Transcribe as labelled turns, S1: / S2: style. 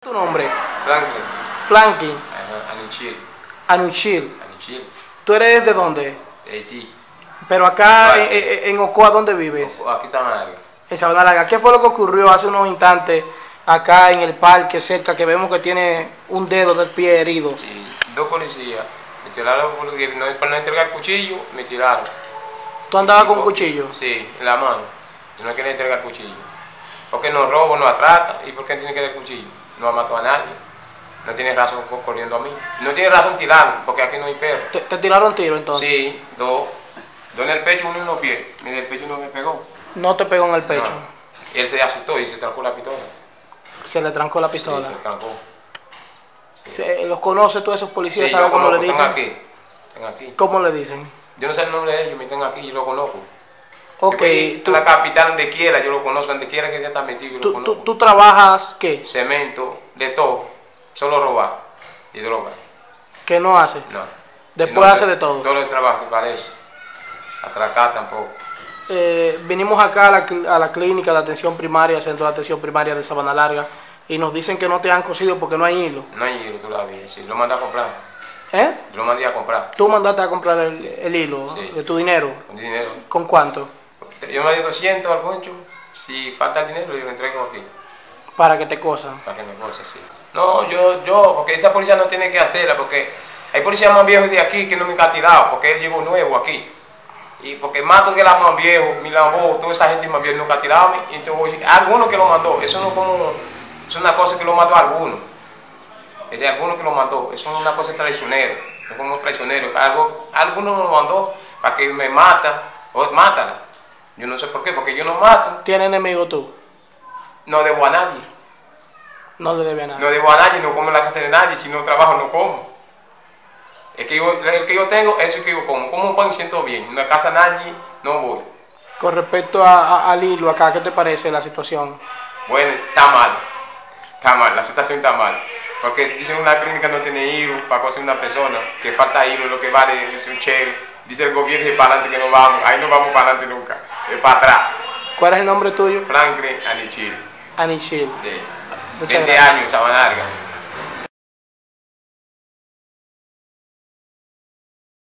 S1: ¿Tu nombre?
S2: Franklin.
S1: Franklin.
S2: Ajá, Anuchil.
S1: Anuchil.
S2: Anuchil.
S1: ¿Tú eres de dónde?
S2: De Haití.
S1: Pero acá en Ocoa, ¿dónde vives?
S2: Aquí está Mario.
S1: En Sabana Larga. ¿Qué fue lo que ocurrió hace unos instantes acá en el parque cerca que vemos que tiene un dedo del pie herido?
S2: Sí, dos policías. Me tiraron para no entregar el cuchillo, me tiraron.
S1: ¿Tú andabas con un cuchillo?
S2: Sí, en la mano. Yo no quería entregar el cuchillo. Porque no robo, no atraca. ¿Y por qué tiene que dar el cuchillo? No ha matado a nadie. No tiene razón corriendo a mí. No tiene razón tirarlo, porque aquí no hay perro.
S1: ¿Te tiraron tiro entonces?
S2: Sí, dos. Dos en el pecho, uno en los pies. Mira, el pecho no me pegó.
S1: No te pegó en el pecho.
S2: No. Él se asustó y se trancó la pistola.
S1: Se le trancó la pistola.
S2: Sí, se trancó. Sí.
S1: ¿Los conoces tú esos policías?
S2: Sí,
S1: ¿Sabes cómo le dicen?
S2: Están aquí. Están aquí.
S1: ¿Cómo le dicen?
S2: Yo no sé el nombre de ellos, me están aquí, yo lo conozco.
S1: Ok.
S2: Tú, la capital donde quiera, yo lo conozco, donde quiera que ya está metido, yo lo conozco.
S1: ¿Tú trabajas qué?
S2: Cemento, de todo. Solo robar y droga.
S1: ¿Qué no hace?
S2: No.
S1: Después hace de todo.
S2: Todo el trabajo, parece. Atracar tampoco.
S1: Vinimos acá a la clínica de atención primaria, centro de atención primaria de Sabana Larga, y nos dicen que no te han cosido porque no hay hilo.
S2: No hay hilo todavía, sí, lo mandé a comprar.
S1: ¿Eh?
S2: Yo lo mandé a comprar.
S1: ¿Tú mandaste a comprar el hilo
S2: Sí.
S1: de tu dinero?
S2: Con dinero.
S1: ¿Con cuánto?
S2: Yo me di 200 al concho. Si falta el dinero, yo lo entrego aquí.
S1: Para que te cosan.
S2: Para que me cose, sí. No, porque esa policía no tiene que hacerla, porque hay policías más viejos de aquí que no me han tirado, porque él llegó nuevo aquí. Y porque Mato que era más viejo, Milambó, toda esa gente más vieja nunca ha tirado, y entonces alguno que lo mandó, eso no como, es una cosa que lo mandó a alguno. Es de alguno que lo mandó, eso es una cosa traicionera, es como traicionero. Alguno lo mandó para que me mata, o mátala. Yo no sé por qué, porque yo no mato.
S1: ¿Tienes enemigo tú?
S2: No debo a nadie.
S1: No le debe a nadie.
S2: No debo a nadie, no como en la casa de nadie, si no trabajo no como. El que yo tengo, eso es que yo como. Como un pan y siento bien. En la casa de nadie no voy.
S1: Con respecto al hilo acá, ¿qué te parece la situación?
S2: Bueno, está mal. Está mal, la situación está mal. Porque dicen que una clínica no tiene hilo para coser una persona, que falta hilo, lo que vale es un chero. Dice el gobierno y para adelante que no vamos. Ahí no vamos para adelante nunca, es para atrás.
S1: ¿Cuál es el nombre tuyo?
S2: Franklin Anuchil.
S1: Anuchil.
S2: Sí.
S1: Muchas
S2: 20
S1: gracias.
S2: años, Sabana Larga.